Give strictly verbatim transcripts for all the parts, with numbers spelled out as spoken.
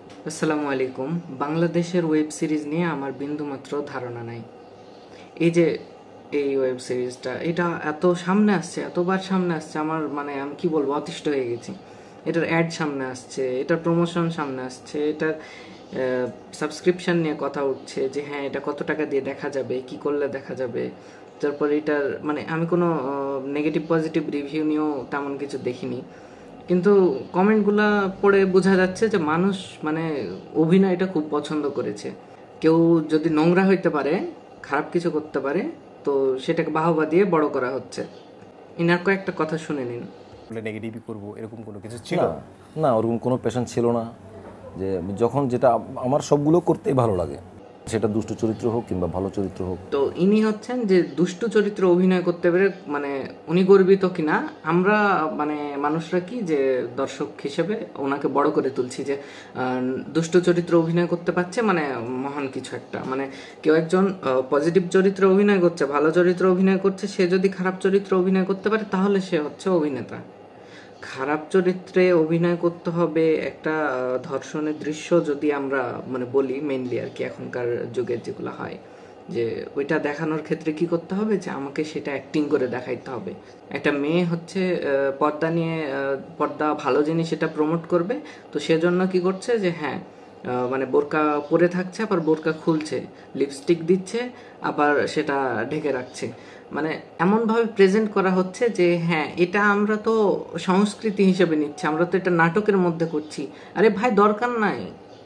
আসসালামু আলাইকুম। বাংলাদেশের ওয়েব সিরিজ নিয়ে আমার বিন্দুমাত্র ধারণা নাই। এই যে এই ওয়েব সিরিজটা, এটা এত সামনে আসছে, এতবার সামনে আসছে, আমার মানে আমি কি বলবো, অতিষ্ঠ হয়ে গেছি। এটার অ্যাড সামনে আসছে, এটার প্রমোশন সামনে আসছে, এটার সাবস্ক্রিপশন নিয়ে কথা উঠছে যে হ্যাঁ এটা কত টাকা দিয়ে দেখা যাবে, কি করলে দেখা যাবে। তারপর এটার মানে আমি কোনো নেগেটিভ পজিটিভ রিভিউ নিয়েও তেমন কিছু দেখিনি, কিন্তু কমেন্টগুলা পড়ে বোঝা যাচ্ছে যে মানুষ মানে অভিনয়টা খুব পছন্দ করেছে। কেউ যদি নোংরা হইতে পারে, খারাপ কিছু করতে পারে, তো সেটাকে বাহবা দিয়ে বড় করা হচ্ছে। ইনার কয়েকটা কথা শুনে নিন। নেগেটিভই করবো এরকম কোনো কিছু ছিল না? না, ওরকম কোনো প্যাশন ছিল না। যে যখন যেটা আমার সবগুলো করতেই ভালো লাগে, সেটা দুষ্ট চরিত্র হোক কিংবা ভালো চরিত্র হোক। তো ইনি হচ্ছেন যে দুষ্টু চরিত্র অভিনয় করতে পেরে মানে উনি গর্বিত কিনা, আমরা মানে মানুষরা কি যে দর্শক হিসেবে ওনাকে বড় করে তুলছি যে দুষ্টু চরিত্র অভিনয় করতে পারছে মানে মহান কিছু একটা। মানে কেউ একজন পজিটিভ চরিত্র অভিনয় করছে, ভালো চরিত্র অভিনয় করছে, সে যদি খারাপ চরিত্র অভিনয় করতে পারে তাহলে সে হচ্ছে অভিনেতা। খারাপ চরিত্রে অভিনয় করতে হবে একটা ধর্ষণের দৃশ্য যদি আমরা মানে বলি মেইনলি আর কি, এখনকার যুগের যেগুলো হয় যে ওইটা দেখানোর ক্ষেত্রে কি করতে হবে যে আমাকে সেটা অ্যাক্টিং করে দেখাইতে হবে। একটা মেয়ে হচ্ছে পর্দা নিয়ে, পর্দা ভালো জিনিস এটা প্রমোট করবে, তো সেজন্য কি করছে যে হ্যাঁ মানে বোরকা পরে থাকছে, আবার বোরকা খুলছে, লিপস্টিক দিচ্ছে, আবার সেটা ঢেকে রাখছে। মানে এমনভাবে প্রেজেন্ট করা হচ্ছে যে হ্যাঁ এটা আমরা তো সংস্কৃতি হিসেবে নিচ্ছি, আমরা তো এটা নাটকের মধ্যে করছি। আরে ভাই দরকার নাই,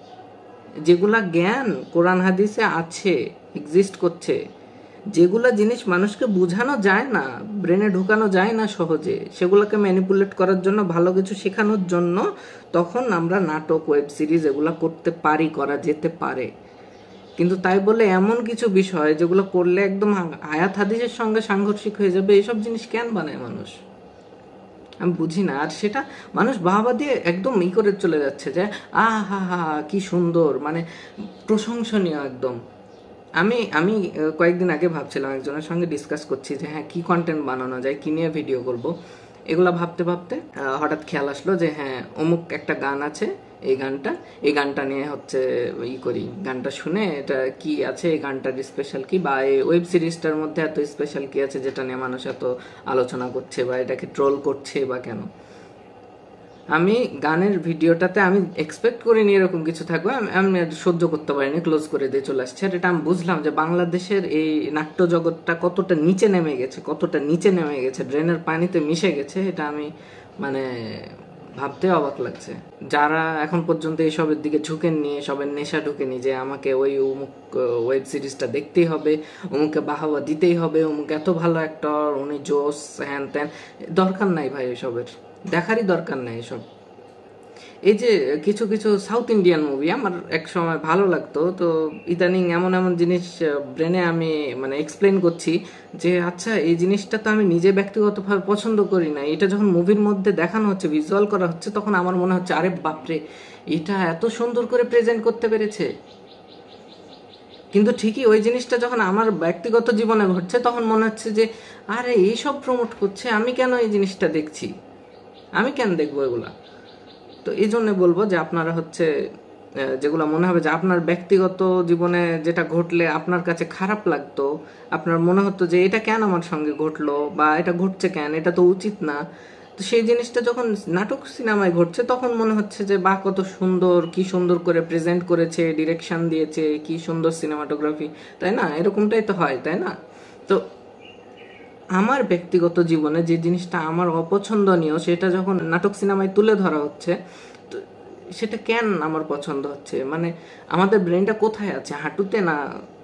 যেগুলা জ্ঞান কোরআন হাদিসে আছে, এক্সিস্ট করছে, যেগুলা জিনিস মানুষকে বোঝানো যায় না, ব্রেনে ঢুকানো যায় না সহজে, সেগুলোকে ম্যানিপুলেট করার জন্য, ভালো কিছু শেখানোর জন্য তখন আমরা নাটক, ওয়েব সিরিজ এগুলা করতে পারি, করা যেতে পারে। কিন্তু তাই বলে এমন কিছু বিষয় যেগুলো করলে একদম আয়াত হাদিসের সঙ্গে সাংঘর্ষিক হয়ে যাবে, এসব জিনিস কেন বানায় মানুষ, আমি বুঝি না। আর সেটা মানুষ বাহবা দিয়ে একদম ই করে চলে যাচ্ছে যে আহ হা হা কি সুন্দর, মানে প্রশংসনীয় একদম। আমি আমি কয়েকদিন আগে ভাবছিলাম, একজনের সঙ্গে ডিসকাস করছি যে হ্যাঁ কি কন্টেন্ট বানানো যায়, কি নিয়ে ভিডিও করব। এগুলা ভাবতে ভাবতে হঠাৎ খেয়াল আসলো যে হ্যাঁ অমুক একটা গান আছে, এই গানটা এই গানটা নিয়ে হচ্ছে ই করি, গানটা শুনে এটা কি আছে, এই গানটার স্পেশাল কি, বা এই ওয়েব সিরিজটার মধ্যে এত স্পেশাল কি আছে যেটা নিয়ে মানুষ এত আলোচনা করছে বা এটাকে ট্রোল করছে বা কেন। আমি গানের ভিডিওটাতে আমি এক্সপেক্ট করিনি এরকম কিছু থাকবে, আমি সহ্য করতে পারিনি, ক্লোজ করে দিয়ে চলে আসছে। আর এটা আমি বুঝলাম যে বাংলাদেশের এই নাট্য জগৎটা কতটা নিচে নেমে গেছে, কতটা নিচে নেমে গেছে, ড্রেনের পানিতে মিশে গেছে, এটা আমি মানে ভাবতে অবাক লাগছে। যারা এখন পর্যন্ত এইসবের দিকে ঝুঁকেননি, এসবের নেশা ঢুকেনি যে আমাকে ওই অমুক ওয়েব সিরিজটা দেখতেই হবে, অমুকে বাহাবা দিতেই হবে, অমুক এত ভালো অ্যাক্টর, উনি জোস, হ্যান ত্যান, দরকার নাই ভাই এসবের, দেখারই দরকার নাই এসব। এই যে কিছু কিছু সাউথ ইন্ডিয়ান মুভি আমার এক সময় ভালো লাগতো, তো ইদানিং এমন এমন জিনিস ব্রেনে আমি মানে এক্সপ্লেন করছি যে আচ্ছা এই জিনিসটা তো আমি নিজে ব্যক্তিগতভাবে পছন্দ করি না, এটা যখন মুভির মধ্যে দেখানো হচ্ছে, ভিজুয়াল করা হচ্ছে, তখন আমার মনে হচ্ছে আরে বাপরে এটা এত সুন্দর করে প্রেজেন্ট করতে পেরেছে। কিন্তু ঠিকই ওই জিনিসটা যখন আমার ব্যক্তিগত জীবনে ঘটছে তখন মনে হচ্ছে যে আরে এইসব প্রমোট করছে, আমি কেন এই জিনিসটা দেখছি, আমি কেন দেখবো এগুলা। তো এই জন্য বলবো যে আপনারা হচ্ছে যেগুলো মনে হবে যে আপনার ব্যক্তিগত জীবনে যেটা ঘটলে আপনার কাছে খারাপ লাগতো, আপনার মনে হতো যে এটা কেন আমার সঙ্গে ঘটলো বা এটা ঘটছে কেন, এটা তো উচিত না, তো সেই জিনিসটা যখন নাটক সিনেমায় ঘটছে তখন মনে হচ্ছে যে বাহ কত সুন্দর, কি সুন্দর করে প্রেজেন্ট করেছে, ডিরেকশন দিয়েছে, কি সুন্দর সিনেমাটোগ্রাফি, তাই না? এরকমটাই তো হয়, তাই না? তো আমার ব্যক্তিগত জীবনে যে জিনিসটা আমার অপছন্দনীয় সেটা যখন নাটক সিনেমায় তুলে ধরা হচ্ছে, তো সেটা কেন আমার পছন্দ হচ্ছে? মানে আমাদের ব্রেনটা কোথায় আছে, হাঁটুতে না